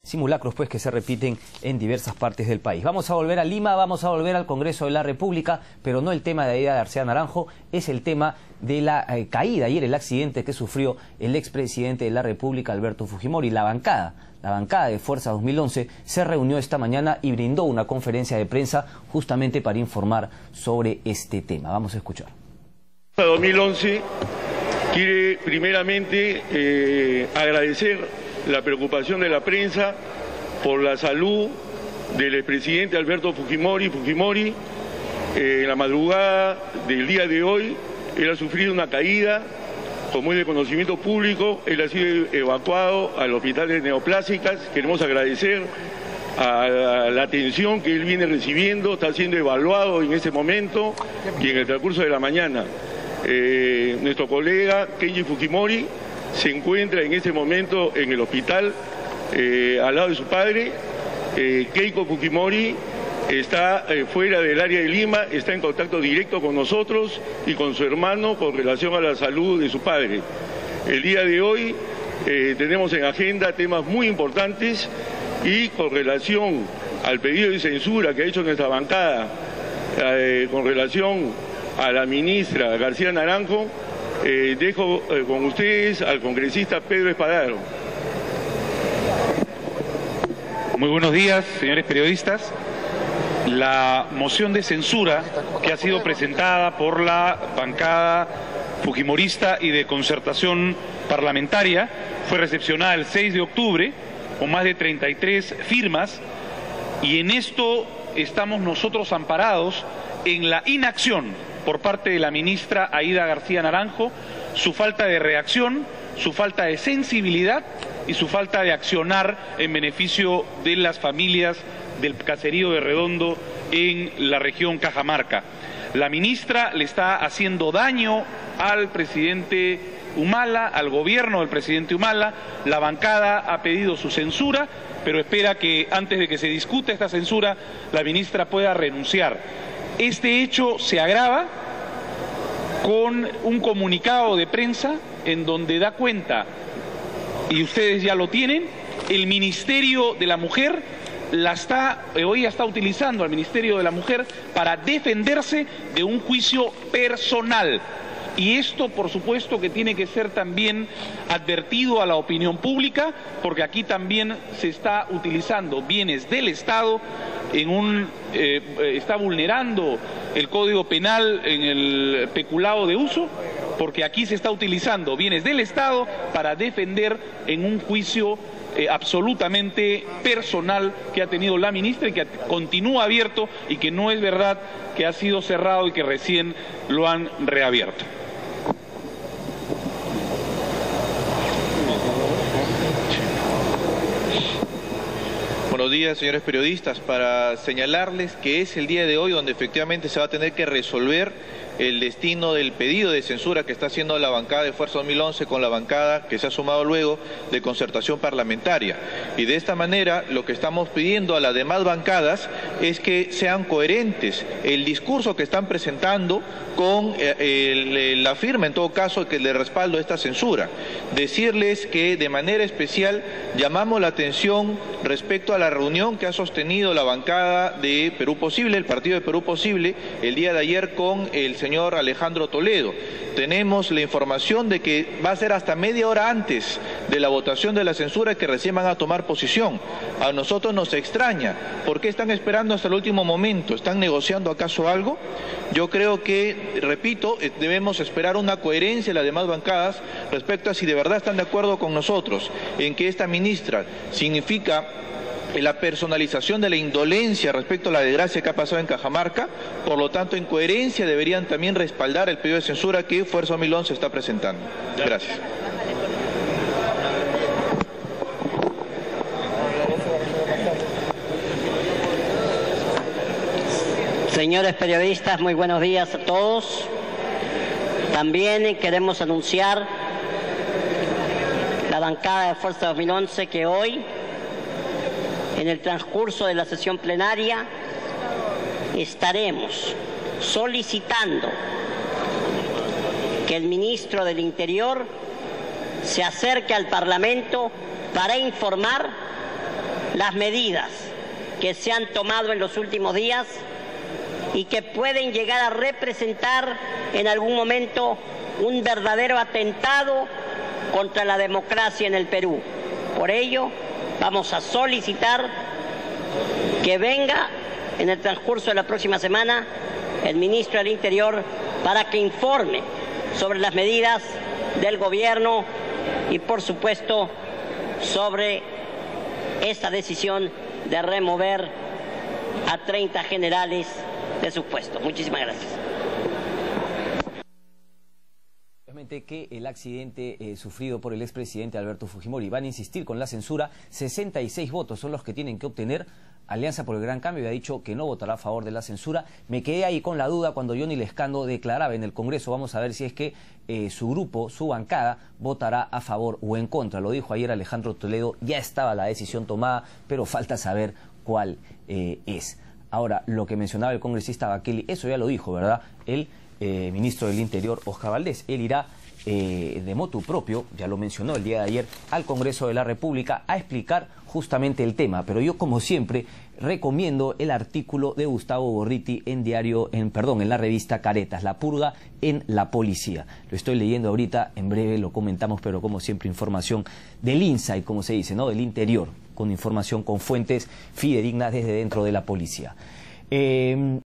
simulacros pues que se repiten en diversas partes del país. Vamos a volver a Lima, vamos a volver al Congreso de la República, pero no el tema de Aida García Naranjo, es el tema de la caída ayer, el accidente que sufrió el expresidente de la República, Alberto Fujimori. La bancada de Fuerza 2011 se reunió esta mañana y brindó una conferencia de prensa justamente para informar sobre este tema. Vamos a escuchar. Fuerza 2011 quiere primeramente agradecer la preocupación de la prensa por la salud del expresidente Alberto Fujimori. En la madrugada del día de hoy, él ha sufrido una caída, como es de conocimiento público. Él ha sido evacuado al hospital de neoplásicas. Queremos agradecer a la atención que él viene recibiendo, está siendo evaluado en ese momento y en el transcurso de la mañana. Nuestro colega Kenji Fujimori se encuentra en este momento en el hospital al lado de su padre. Keiko Fujimori está fuera del área de Lima, está en contacto directo con nosotros y con su hermano con relación a la salud de su padre. El día de hoy tenemos en agenda temas muy importantes y con relación al pedido de censura que ha hecho nuestra bancada con relación a la ministra García Naranjo, dejo con ustedes al congresista Pedro Espadaro. Muy buenos días, señores periodistas. La moción de censura que ha sido presentada por la bancada fujimorista y de concertación parlamentaria fue recepcionada el 6 de octubre con más de 33 firmas, y en esto estamos nosotros amparados en la inacción por parte de la ministra Aida García Naranjo, su falta de reacción, su falta de sensibilidad y su falta de accionar en beneficio de las familias del caserío de Redondo en la región Cajamarca. La ministra le está haciendo daño al presidente Humala, al gobierno del presidente Humala. La bancada ha pedido su censura, pero espera que antes de que se discute esta censura, la ministra pueda renunciar. Este hecho se agrava con un comunicado de prensa en donde da cuenta, y ustedes ya lo tienen, el Ministerio de la Mujer hoy está utilizando al Ministerio de la Mujer para defenderse de un juicio personal. Y esto, por supuesto, que tiene que ser también advertido a la opinión pública, porque aquí también se está utilizando bienes del Estado está vulnerando el Código Penal en el peculado de uso, porque aquí se está utilizando bienes del Estado para defender en un juicio absolutamente personal que ha tenido la ministra y que continúa abierto, y que no es verdad que ha sido cerrado y que recién lo han reabierto. Buenos días, señores periodistas, para señalarles que es el día de hoy donde efectivamente se va a tener que resolver el destino del pedido de censura que está haciendo la bancada de Fuerza 2011 con la bancada que se ha sumado luego de concertación parlamentaria. Y de esta manera lo que estamos pidiendo a las demás bancadas es que sean coherentes el discurso que están presentando con la firma, en todo caso, que le respaldo a esta censura. Decirles que de manera especial llamamos la atención respecto a la reunión que ha sostenido la bancada de Perú Posible, el partido de Perú Posible, el día de ayer con el señor Alejandro Toledo. Tenemos la información de que va a ser hasta media hora antes de la votación de la censura que recién van a tomar posición. A nosotros nos extraña. ¿Por qué están esperando hasta el último momento? ¿Están negociando acaso algo? Yo creo que, repito, debemos esperar una coherencia de las demás bancadas respecto a si de verdad están de acuerdo con nosotros en que esta ministra significa la personalización de la indolencia respecto a la desgracia que ha pasado en Cajamarca. Por lo tanto, en coherencia deberían también respaldar el pedido de censura que Fuerza 2011 está presentando. Gracias. Señores periodistas, muy buenos días a todos. También queremos anunciar la bancada de Fuerza 2011 que hoy, en el transcurso de la sesión plenaria, estaremos solicitando que el ministro del Interior se acerque al Parlamento para informar las medidas que se han tomado en los últimos días y que pueden llegar a representar en algún momento un verdadero atentado contra la democracia en el Perú. Por ello, vamos a solicitar que venga en el transcurso de la próxima semana el ministro del Interior para que informe sobre las medidas del gobierno y, por supuesto, sobre esta decisión de remover a 30 generales de sus puestos. Muchísimas gracias. Que el accidente sufrido por el expresidente Alberto Fujimori, van a insistir con la censura, 66 votos son los que tienen que obtener. Alianza por el Gran Cambio ha dicho que no votará a favor de la censura. Me quedé ahí con la duda cuando Johnny Lescano declaraba en el Congreso. Vamos a ver si es que su grupo, su bancada, votará a favor o en contra. Lo dijo ayer Alejandro Toledo, ya estaba la decisión tomada, pero falta saber cuál es. Ahora, lo que mencionaba el congresista Bakeli, eso ya lo dijo, ¿verdad? El ministro del Interior, Oscar Valdés. Él irá de motu propio, ya lo mencionó el día de ayer, al Congreso de la República a explicar justamente el tema. Pero yo, como siempre, recomiendo el artículo de Gustavo Gorriti en la revista Caretas, La purga en la policía. Lo estoy leyendo ahorita, en breve lo comentamos, pero como siempre información del inside, como se dice, ¿no? Del interior, con información con fuentes fidedignas desde dentro de la policía.